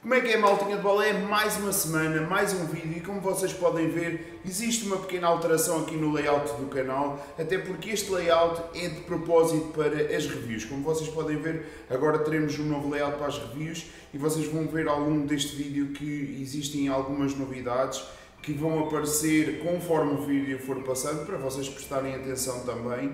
Como é que é, maltinha de bola? É mais uma semana, mais um vídeo e como vocês podem ver, existe uma pequena alteração aqui no layout do canal, até porque este layout é de propósito para as reviews. Como vocês podem ver, agora teremos um novo layout para as reviews e vocês vão ver ao longo deste vídeo que existem algumas novidades que vão aparecer conforme o vídeo for passando, para vocês prestarem atenção também.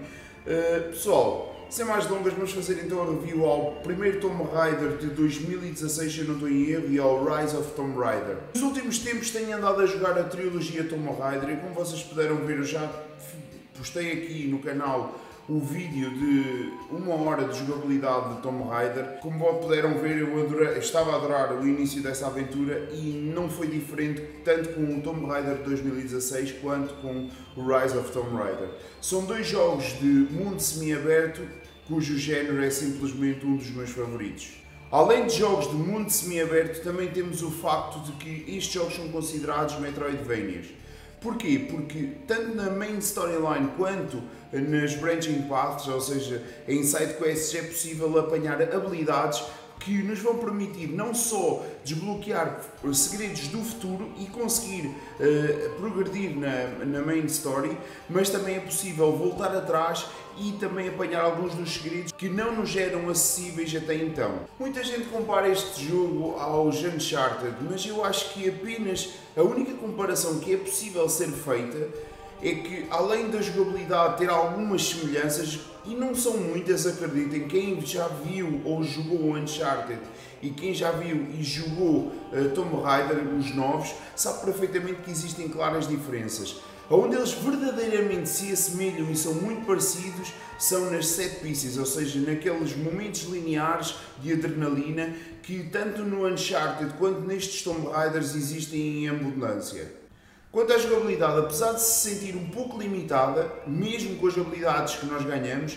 Pessoal, sem mais delongas, vamos fazer então a review ao primeiro Tomb Raider de 2016, se eu não estou em erro, e ao Rise of Tomb Raider. Nos últimos tempos tenho andado a jogar a trilogia Tomb Raider e como vocês puderam ver, eu já postei aqui no canal o vídeo de 1 hora de jogabilidade de Tomb Raider. Como puderam ver, eu estava a adorar o início dessa aventura e não foi diferente tanto com o Tomb Raider 2016 quanto com o Rise of Tomb Raider. São dois jogos de mundo semi-aberto cujo género é simplesmente um dos meus favoritos. Além de jogos de mundo semi-aberto, também temos o facto de que estes jogos são considerados Metroidvanias. Porquê? Porque tanto na main storyline quanto nas branching paths, ou seja, em side quests, é possível apanhar habilidades que nos vão permitir não só desbloquear segredos do futuro e conseguir progredir na main story, mas também é possível voltar atrás e também apanhar alguns dos segredos que não nos eram acessíveis até então. Muita gente compara este jogo aos Uncharted, mas eu acho que apenas a única comparação que é possível ser feita é que, além da jogabilidade ter algumas semelhanças, e não são muitas, acreditem, quem já viu ou jogou Uncharted e quem já viu e jogou Tomb Raider, os novos, sabe perfeitamente que existem claras diferenças. Onde eles verdadeiramente se assemelham e são muito parecidos são nas set pieces, ou seja, naqueles momentos lineares de adrenalina que tanto no Uncharted quanto nestes Tomb Raiders existem em abundância. Quanto à jogabilidade, apesar de se sentir um pouco limitada, mesmo com as habilidades que nós ganhamos,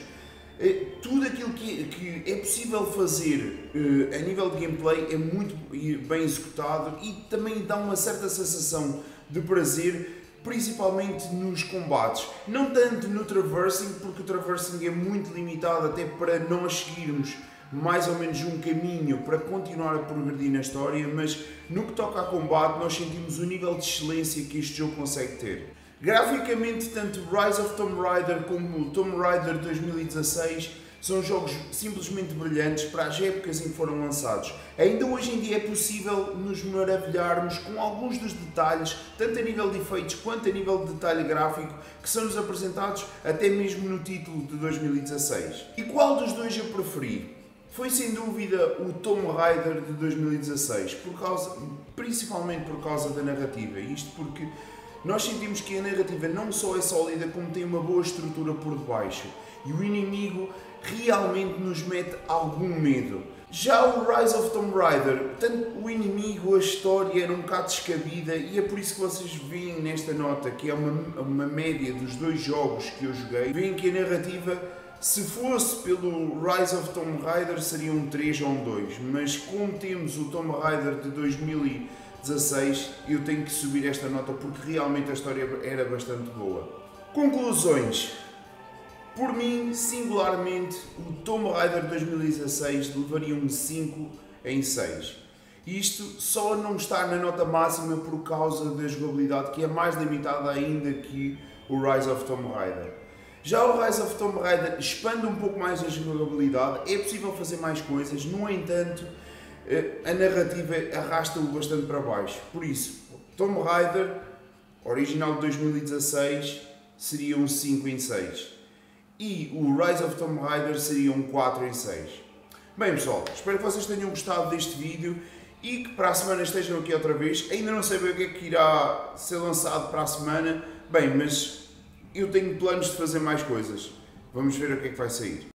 tudo aquilo que é possível fazer a nível de gameplay é muito bem executado e também dá uma certa sensação de prazer, principalmente nos combates. Não tanto no traversing, porque o traversing é muito limitado até para nós seguirmos mais ou menos um caminho para continuar a progredir na história, mas no que toca a combate nós sentimos o nível de excelência que este jogo consegue ter. Graficamente, tanto Rise of Tomb Raider como Tomb Raider 2016 são jogos simplesmente brilhantes para as épocas em que foram lançados. Ainda hoje em dia é possível nos maravilharmos com alguns dos detalhes, tanto a nível de efeitos quanto a nível de detalhe gráfico, que são-nos apresentados até mesmo no título de 2016. E qual dos dois eu preferi? Foi sem dúvida o Tomb Raider de 2016, principalmente por causa da narrativa. Isto porque nós sentimos que a narrativa não só é sólida, como tem uma boa estrutura por debaixo. E o inimigo realmente nos mete algum medo. Já o Rise of Tomb Raider, tanto o inimigo, a história era um bocado descabida e é por isso que vocês veem nesta nota, que é uma média dos dois jogos que eu joguei, veem que a narrativa, se fosse pelo Rise of Tomb Raider, seria um 3 ou um 2, mas como temos o Tomb Raider de 2016, eu tenho que subir esta nota porque realmente a história era bastante boa. Conclusões. Por mim, singularmente, o Tomb Raider 2016 levaria um 5 em 6. Isto só não está na nota máxima por causa da jogabilidade, que é mais limitada ainda que o Rise of Tomb Raider. Já o Rise of Tomb Raider expande um pouco mais a jogabilidade, é possível fazer mais coisas, no entanto, a narrativa arrasta-o bastante para baixo. Por isso, Tomb Raider, original de 2016, seria um 5 em 6. E o Rise of Tomb Raider seria um 4 em 6. Bem pessoal, espero que vocês tenham gostado deste vídeo e que para a semana estejam aqui outra vez. Ainda não sei bem o que é que irá ser lançado para a semana, bem, mas eu tenho planos de fazer mais coisas. Vamos ver o que é que vai sair.